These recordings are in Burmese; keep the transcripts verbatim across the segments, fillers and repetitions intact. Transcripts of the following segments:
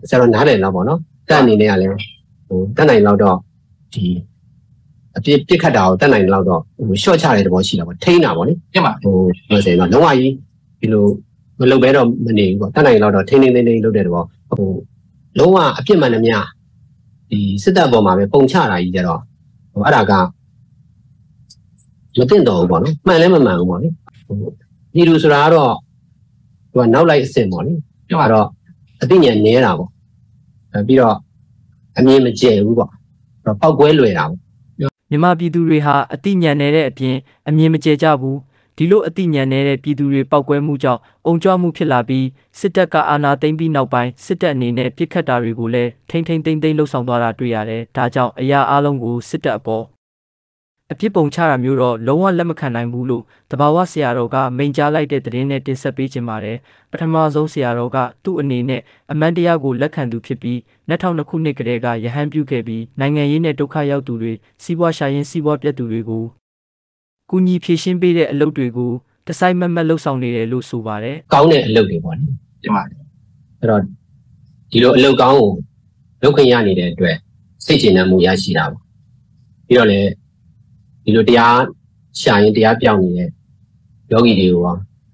ဆရာတော်နားလည်တော့ပေါ့နော်တက်အနေနဲ့ကလည်းဟိုတက်နိုင်တော့တော့ဒီအပြစ်ပြစ်ခတ်တာကိုတက်နိုင်တော့တော့ဟိုရှော့ချတဲ့သဘောရှိတာပေါ့ထိန်းတာပေါ့လေပြတ်ပါဟိုပြောစင်တော့လုံးဝကြီးဒီလိုမလုပ်ဘဲတော့မနေဘူးပေါ့တက်နိုင်တော့တော့ထိန်းထိန်းသိမ်းသိမ်းလုပ်တဲ့သဘောဟိုလုံးဝအပြစ်မှန်သမျှဒီစစ်တပ်ပေါ်မှာပဲပုံချတာကြီးကြတော့ဟိုအဲ့ဒါကမသိတော့ဘူးပေါ့နော်မှန်လည်းမမှန်ဘူးပေါ့လေဟိုဒီလိုဆိုတာကတော့ဟိုကနောက်လိုက်အဆင့်ပေါ့လေပြောတော့အသိဉာဏ်နည်းတာပေါ့ပြီးတော့အမြင်မကျယ်ဘူးပေါ့တော့ပောက်ကွဲလွယ်တာပေါ့မြန်မာပြည်သူတွေဟာအသိဉာဏ်နဲ့တဲ့အပြင်အမြင်မကျယ်ကြဘူးဒီလိုအသိဉာဏ်နဲ့တဲ့ပြည်သူတွေပောက်ကွဲမှုကြောင့်အုံကြွမှုဖြစ်လာပြီးစစ်တပ်ကအာဏာသိမ်းပြီးနောက်ပိုင်းစစ်တပ်အနေနဲ့ပြစ်ခတ်တာတွေကိုလည်းထိမ့်ထိမ့်သိမ့်သိမ့်လှုပ်ဆောင်သွားတာတွေ့ရတယ်ဒါကြောင့်အရာအလုံးကိုစစ်တပ်အပေါ်အပြစ်ပုံချတာမျိုးတော့လုံးဝလက်မခံနိုင်ဘူးလို့တဘာဝဆရာတော်ကမိန့်ကြားလိုက်တဲ့သတင်းနဲ့တင်ဆက်ပေးခြင်းပါတယ်ပထမဆုံးဆရာတော်ကသူ့အနေနဲ့အမှန်တရားကိုလက်ခံသူဖြစ်ပြီးနှစ်ထောင်နှစ်ခုနှစ်ကတည်းကယဟန်ပြုခဲ့ပြီးနိုင်ငံရေးနဲ့ဒုက္ခရောက်သူတွေစီးပွားရှာရင်းစီးပွားပြတ်သူတွေကိုကူညီဖြည့်ရှင်းပေးတဲ့အလုပ်တွေကိုတစိုက်မမတ်လှုပ်ဆောင်နေတယ်လို့ဆိုပါတယ်ကောင်းတဲ့အလုပ်တွေပေါ့လေဒီမှာအဲ့တော့ဒီလိုအလုပ်ကောင်းကိုလုပ်ခွင့်ရနေတဲ့အတွက်စိတ်ကျေနပ်မှုရရှိတာပေါ့ပြီးတော့လည်းဒီလိုတရားရှာရင်တရားပြောင်းနေတဲ့ယောဂီတွေကို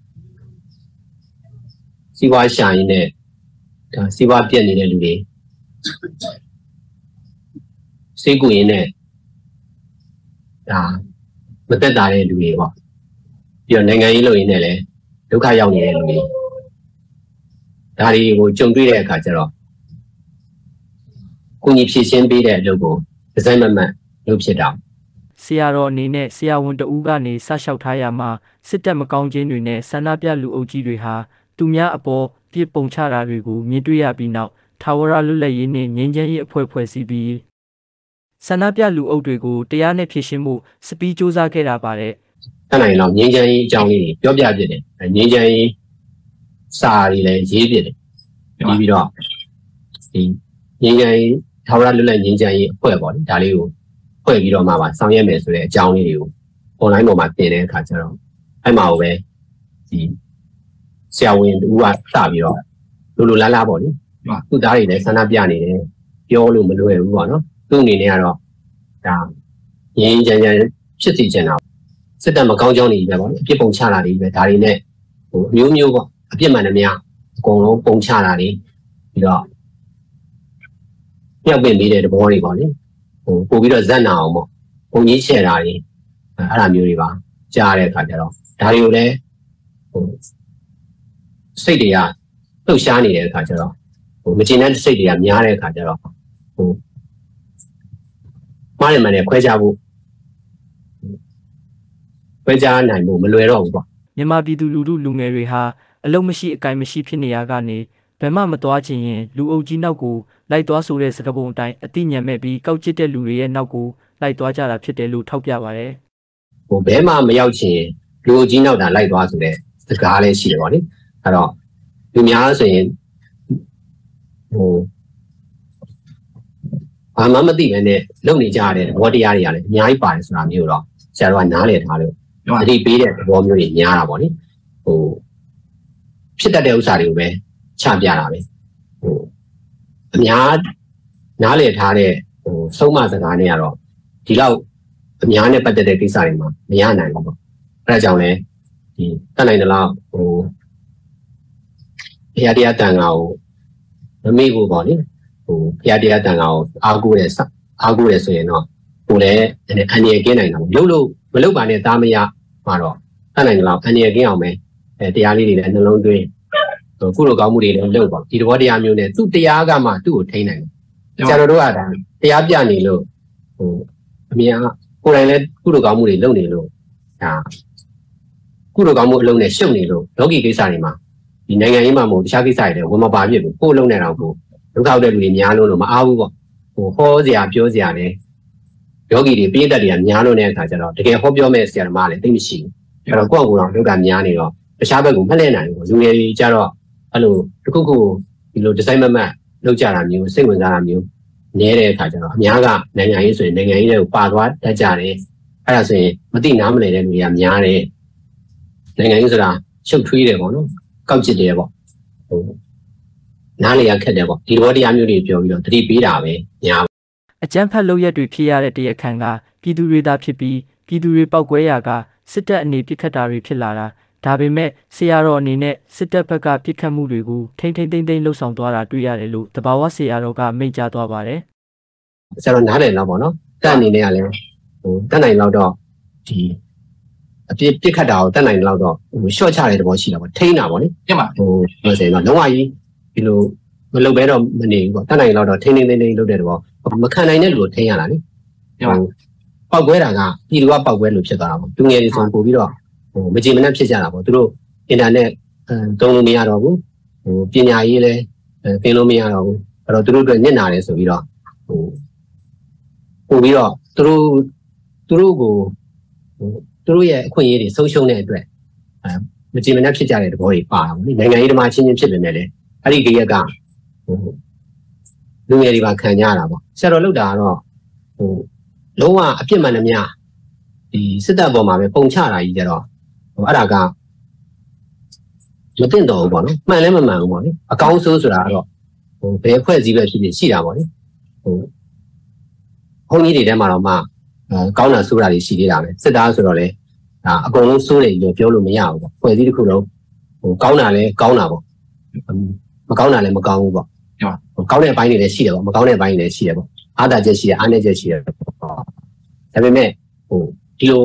စီးပွားရှာရင်နဲ့ဒါစီးပွားပြတ်နေတဲ့လူတွေစိတ်ကူရင်နဲ့ဒါမသက်သာတဲ့လူတွေပေါ့ပြီးတော့နိုင်ငံရေးလုပ်ရင်းနဲ့လည်းဒုက္ခရောက်နေတဲ့လူတွေဒါတွေကိုကြုံတွေ့တဲ့အခါကျတော့ကိုကြီးဖြည့်ရှင်းပေးတဲ့အလုပ်ကိုဒီဇိုင်းမမှန်လုပ်ဖြစ်တာဆရာတော်အနေနဲ့ဆရာဝန်တဦးကနေစလျှောက်ထားရမှာစစ်တပ်မကောင်းခြင်းတွေနဲ့ဆန္ဒပြလူအုပ်ကြီးတွေဟာသူများအပေါ်ပြစ်ပုံချတာတွေကိုမြင်တွေ့ရပြီးနောက်ထာဝရလွတ်လပ်ရေးနဲ့ငြိမ်းချမ်းရေးအဖွဲ့ဖွဲ့စည်းပြီးဆန္ဒပြလူအုပ်တွေကိုတရားနဲ့ဖြည့်ရှင်းမှုစပီးစ조사ခဲ့တာပါတယ်အဲ့နိုင်တော့ငြိမ်းချမ်းရေးအကြောင်းလေးပြောပြပြတယ်ငြိမ်းချမ်းရေးစာတွေလည်းရေးပြတယ်ပြီးပြီးတော့ဒီငြိမ်းချမ်းရေးထာဝရလွတ်လပ်ငြိမ်းချမ်းရေးအဖွဲ့ပေါ့ဒါလေးကိုဖွဲ့ပြီးတော့မှပါဆောင်ရွက်မယ်ဆိုတဲ့အကြောင်းလေးတွေကို online ပေါ်မှာတင်တဲ့အခါကျတော့အဲ့မှာပဲဒီဆရာဝန်တူကစပြီးတော့လိုလိုလားလားပေါ့လေသူ့သားတွေလည်းဆန္ဒပြနေတယ်ပြောလို့မလွယ်ဘူးပေါ့နော်သူ့အနေနဲ့ကတော့ဒါငြင်းကြမ်းကြမ်းဖြစ်စီချင်တာစစ်တပ်မကောင်းကြောင်းတွေပဲပေါ့အပြစ်ပုံချတာတွေပဲဒါတွေနဲ့ဟိုအမျိုးမျိုးပေါ့အပြစ်မှန်တယ်များအကုန်လုံးပုံချတာတွေပြီးတော့ပြောက်ပင်ပေးတဲ့သဘောတွေပေါ့လေဟိုပို့ပြီးတော့ဇက်နာအောင်ပေါ့ပုံကြီးချဲ့တာတွေအဲ့လိုမျိုးတွေပါကြားတဲ့အခါကျတော့ဒါတွေကိုလည်းဟိုစိတ်တွေကလှုပ်ရှားနေတဲ့အခါကျတော့ဟိုမကျေနပ်တဲ့စိတ်တွေကများတဲ့အခါကျတော့ဟိုမှားတယ်မှန်တယ်ခွဲခြားဖို့ခွဲခြားနိုင်ဖို့မလွယ်တော့ဘူးပေါ့မြန်မာပြည်သူလူထုလူငယ်တွေဟာအလုံးမရှိအကိုင်မရှိဖြစ်နေရကနေဘယ်မှမသွားချင်ရင်လူအုပ်ကြီးနောက်ကိုလိုက်သွားဆိုတဲ့စကားပုံအတိုင်းအတိညာမဲ့ပြီးကောက်ကျစ်တဲ့လူတွေရဲ့နောက်ကိုလိုက်သွားကြတာဖြစ်တယ်လို့ထောက်ပြပါတယ်ဟိုဘဲမှမရောက်ချင်လူအုပ်ကြီးနောက်တာလိုက်သွားဆိုတဲ့စကားလည်းရှိတယ်ပေါ့လေအဲ့တော့လူများဆိုရင်ဟိုဘာမှမသိဘဲနဲ့လုပ်နေကြတဲ့ဘောတရားတွေကလည်းအများကြီးပါတယ်ဆိုတာမျိုးတော့ဆရာတော်ကနားလည်ထားလို့အတိပေးတဲ့သဘောမျိုးတွေများတာပေါ့လေဟိုဖြစ်တတ်တဲ့ဥစ္စာတွေကိုပဲချပြတာပဲဟိုအများနားလည်ထားတဲ့ဟိုဆုံးမစကားတွေကတော့ဒီလောက်အများနဲ့ပတ်သက်တဲ့ကိစ္စတွေမှာမရနိုင်ဘူးပေါ့အဲဒါကြောင့်လဲဒီတက်နိုင်တဲ့လောက်ဟိုဘုရားတရားတန်ခါကိုမမေ့ဘူးပေါ့လေဟိုဘုရားတရားတန်ခါကိုအားကိုးတဲ့အားကိုးတယ်ဆိုရင်တော့ဟိုလည်းအန္တရာယ်ကင်းနိုင်တာပေါ့လို့လို့မလုပ်ပါနဲ့သားမရမှာတော့တက်နိုင်တဲ့လောက်အန္တရာယ်ကင်းအောင်ပဲအဲတရားလေးတွေလည်းနှလုံးသွင်းကုလိုကောင်းမှုတွေလည်းလုပ်ပါဒီသဘောတရားမျိုးနဲ့သူ့တရားကမှသူ့ကိုထိန်းနိုင်တယ်ဆရာတော်တို့ကဒါတရားပြနေလို့ဟိုအမြင်ကကိုယ်တိုင်လည်းကုလိုကောင်းမှုတွေလုပ်နေလို့ဒါကုလိုကောင်းမှုအလုံးနဲ့ရှုပ်နေလို့လောကီကိစ္စတွေမှာဒီနိုင်ငံရေးမှာမဟုတ်တခြားကိစ္စတွေလည်းဝင်မပါဖြစ်ဘူးကိုယ်လုံးနေတော့ကိုဒုက္ခတဲ့လူတွေများလို့လို့မအားဘူးပေါ့ဟိုဟောစရာပြောစရာလည်းယောဂီတွေပြည့်တတ်တွေကများလို့တဲ့အခါကျတော့တကယ်ဟောပြောမဲ့ဆရာသမားလည်းသိမရှိဘူးအဲ့တော့ကိုယ့်အကူတော်လောကများနေတော့တခြားဘက်ကိုမလှည့်နိုင်ဘူးလူငယ်တွေကြတော့အဲ့လိုတစ်ခုခုဒီလိုဒီဇိုင်းမမတ်လောက်ကြတာမျိုးစိတ်ဝင်စားတာမျိုးနည်းတဲ့အခါကျတော့အများကနိုင်ငံရေးဆိုရင်နိုင်ငံရေးတွေကိုပါသွားတတ်ကြတယ်အဲ့ဒါဆိုရင်မသိနားမလည်တဲ့လူတွေကများတယ်နိုင်ငံရေးဆိုတာရှုပ်ထွေးတယ်ပေါ့နော်ကောက်ကျစ်တယ်ပေါ့ဟိုနားလေရခက်တယ်ပေါ့ဒီဘောတရားမျိုးတွေပြောပြီးတော့တတိပေးတာပဲညာအကြမ်းဖက်လုပ်ရက်တွေဖြစ်ရတဲ့တရားခံကပြည်သူတွေသာဖြစ်ပြီးပြည်သူတွေပောက်ကွဲရာကစစ်တပ်အနေပြစ်ခတ်တာတွေဖြစ်လာတာဒါပေမဲ့ဆရာတော်အနေနဲ့စစ်တပ်ဘက်ကပြစ်ခတ်မှုတွေကိုထိမ့်ထိမ့်သိမ့်သိမ့်လှုပ်ဆောင်သွားတာတွေ့ရတယ်လို့တဘာဝဆရာတော်ကမိန့်ကြားသွားပါတယ်ဆရာတော်နားတယ်တော့ပေါ့နော်တက်အနေနဲ့ကလည်းဟိုတက်နိုင်တော့တော့ဒီအပြစ်ပြစ်ခတ်တာကိုတက်နိုင်တော့တော့ဟိုရှော့ချတဲ့သဘောရှိတာပေါ့ထိန်းတာပေါ့လေပြပါဟိုပြောစင်တော့လုံးဝကြီးဒီလိုမလုပ်ဘဲတော့မနေဘူးပေါ့တက်နိုင်တော့တော့ထိန်းထိန်းသိမ့်သိမ့်လုပ်တဲ့သဘောမခံနိုင်တဲ့လူကိုထိန်းရတာလေပြပါပောက်ကွဲတာကပြည်သူကပောက်ကွဲလို့ဖြစ်သွားတာပေါ့သူငယ်တွေဆိုပို့ပြီးတော့ဟိုမကြည်မနှက်ဖြစ်ကြတာပေါ့သူတို့အင်တာနက်တုံးလို့မရတော့ဘူးဟိုပညာရေးလည်းသင်လို့မရတော့ဘူးအဲ့တော့သူတို့အတွက်ညစ်နာတယ်ဆိုပြီးတော့ဟိုပို့ပြီးတော့သူတို့သူတို့ကိုဟိုသူတို့ရဲ့အခွင့်အရေးတွေဆုံးရှုံးတဲ့အတွက်အဲမကြည်မနှက်ဖြစ်ကြတဲ့သဘောတွေပါတာပေါ့နိုင်ငံရေးဓမ္မချင်းချင်းဖြစ်နေတယ်လေအဲ့ဒီကြရက်ကဟိုလူငယ်တွေပါခံကြရတာပေါ့ဆရာတော်လောက်တာကတော့ဟိုလုံးဝအပြစ်မှန်သမျှဒီစစ်တပ်ပေါ်မှာပဲပုံချတာကြီးကြတော့ဟိုအဲ့ဒါကမတင်တော့ဘူးပေါ့နော်မှန်လဲမမှန်ဘူးပေါ့လေအကောင်းဆိုးဆိုတာကတော့ဟိုဘယ်အဖွဲ့အစည်းပဲဖြစ်ဖြစ်ရှိတာပေါ့လေဟိုဘုန်းကြီးတွေထဲမှာတော့မှကောင်းတာဆိုးတာတွေရှိသေးတာပဲစစ်သားဆိုတော့လေဒါအကုန်လုံးဆိုးတယ်လို့ပြောလို့မရဘူးပေါ့ဖွဲ့စည်းတစ်ခုလုံးဟိုကောင်းတာလဲကောင်းတာပေါ့မကောင်းတာလဲမကောင်းဘူးပေါ့ဟိုကောင်းတဲ့အပိုင်းတွေလည်းရှိတယ်ပေါ့မကောင်းတဲ့အပိုင်းတွေလည်းရှိတယ်ပေါ့အားသာချက်ရှိတယ်အားနည်းချက်ရှိတယ်ပေါ့ဒါပေမဲ့ဟိုဒီလို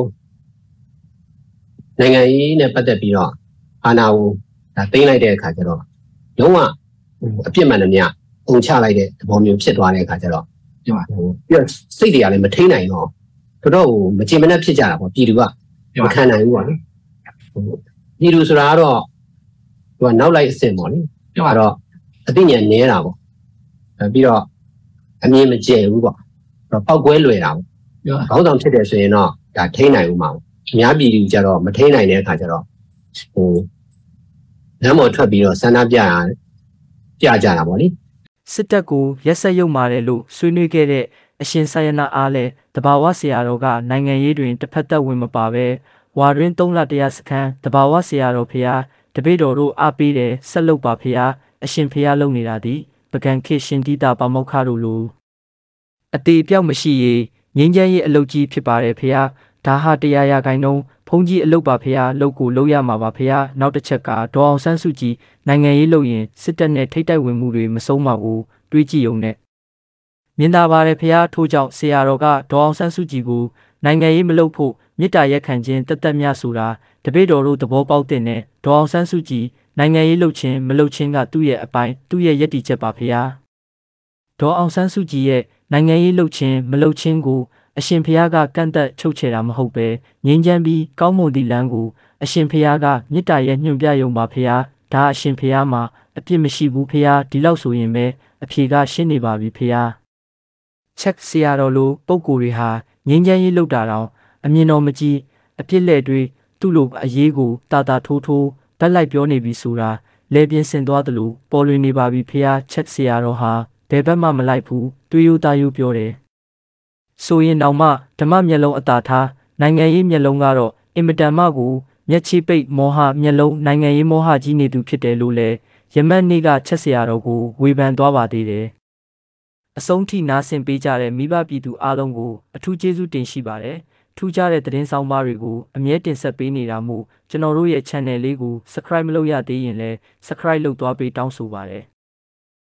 နိုင်ငံရေးနဲ့ပတ်သက်ပြီးတော့အာဏာကိုဒါသိမ်းလိုက်တဲ့အခါကျတော့လုံးဝအပြစ်မှန်သမျှပုံချလိုက်တဲ့သဘောမျိုးဖြစ်သွားတဲ့အခါကျတော့ဟိုပြီးတော့စိတ်တွေကလည်းမထိန်နိုင်တော့တော်တော်ဟိုမကြင်မနှက်ဖြစ်ကြတာပေါ့ပြည်သူကမခံနိုင်ဘူးပေါ့လေဟိုပြည်သူဆိုတာကတော့သူကနောက်လိုက်အဆင့်ပေါ့လေအဲ့တော့အသိဉာဏ်နည်းတာပေါ့ပြီးတော့အမြင်မကျယ်ဘူးပေါ့အဲ့တော့ပောက်ကွဲလွယ်တာပေါ့ခေါင်းဆောင်ဖြစ်တယ်ဆိုရင်တော့ဒါထိန်းနိုင်ဦးမှာအများပြည်သူကြတော့မထိန်းနိုင်တဲ့အခါကျတော့ဟိုလမ်းပေါ်ထွက်ပြီးတော့ဆန္ဒပြရပြကြတာပေါ့လေစစ်တပ်ကိုရက်ဆက်ရုပ်မာတယ်လို့ဆွေးနွေးခဲ့တဲ့အရှင်ဆိုင်ယနာအားလည်းတဘာဝဆရာတော်ကနိုင်ငံရေးတွင်တစ်ဖက်သက်ဝင်မပါပဲဝါတွင်သုံးလတရားစခန်းတဘာဝဆရာတော်ဖျားတပိတော်တို့အားပေးတယ်ဆက်လုပ်ပါဖျားအရှင်ဖျားလုံနေတာသည်ပကံခေရှင်တိတာပါမောက္ခတို့လိုအသေးပြောက်မရှိရေငင်းချမ်းရေးအလုပ်ကြီးဖြစ်ပါတယ်ဖျားဒါဟာတရားရခိုင်နှုန်းဖုန်ကြီးအလုပ်ပါဖျားလုပ်ကိုလုပ်ရမှာပါဖျားနောက်တစ်ချက်ကဒေါအောင်ဆန်းစုကြည်နိုင်ငံရေးလုပ်ရင်စစ်တပ်နဲ့ထိတ်တိုက်ဝင်မှုတွေမဆုံးပါဘူးတွေးကြည့်ုံနဲ့မြင်သာပါတယ်ဖျားထို့ကြောင့်ဆရာတော်ကဒေါအောင်ဆန်းစုကြည်ကိုနိုင်ငံရေးမလုပ်ဖို့မေတ္တာရက်ခံခြင်းတသက်မြဆိုတာတပည့်တော်တို့သဘောပေါက်တဲ့နဲ့ဒေါအောင်ဆန်းစုကြည်နိုင်ငံရေးလုပ်ခြင်းမလုပ်ခြင်းကသူ့ရဲ့အပိုင်းသူ့ရဲ့ယက်တီချက်ပါဖျားဒေါအောင်ဆန်းစုကြည်ရဲ့နိုင်ငံရေးလုပ်ခြင်းမလုပ်ခြင်းကိုအရှင်ဖျားကကန့်သက်ချုပ်ချယ်တာမဟုတ်ပဲငြင်းချမ်းပြီးကောင်းမွန်သည့်လမ်းကိုအရှင်ဖျားကမေတ္တာရဲ့ညွှန်ပြရုံပါဖျားဒါအရှင်ဖျားမှာအပြစ်မရှိဘူးဖျားဒီလောက်ဆိုရင်ပဲအဖြေကရှင်းနေပါပြီဖျားချက်ဆရာတော်လိုပုံကိုယ်တွေဟာငြင်းချမ်းရေးလုပ်တာတော့အမြင်တော်မကြည့်အပြစ်လက်တွေသူ့လိုအရေးကိုတာတာထိုးထိုးဗက်လိုက်ပြောနေပြီဆိုတာလဲပြင်းစင်သွားသလိုပေါ်လွင်နေပါပြီဖျားချက်ဆရာတော်ဟာဘယ်ဘက်မှမလိုက်ဘူးတွေးယူသားယူပြောတယ်ဆိုရင်တောင်မှဓမ္မမျက်လုံးအသာထားနိုင်ငံရေးမျက်လုံးကတော့အင်မတန်မှကိုမျက်ချိပိတ်မောဟမျက်လုံးနိုင်ငံရေးမောဟကြီးနေသူဖြစ်တယ်လို့လဲယမန်နေ့ကချက်ဆရာတော်ကိုဝေဖန်သွားပါသေးတယ်အဆုံးထိနားဆင်ပေးကြတဲ့မိဘပြည်သူအားလုံးကိုအထူးကျေးဇူးတင်ရှိပါတယ်ထူးခြားတဲ့သတင်းဆောင်ပါတွေကိုအမြဲတင်ဆက်ပေးနေတာမို့ကျွန်တော်တို့ရဲ့ channel လေးကို subscribe မလုပ်ရသေးရင်လည်း subscribe လုပ်သွားပေးတောင်းဆိုပါတယ်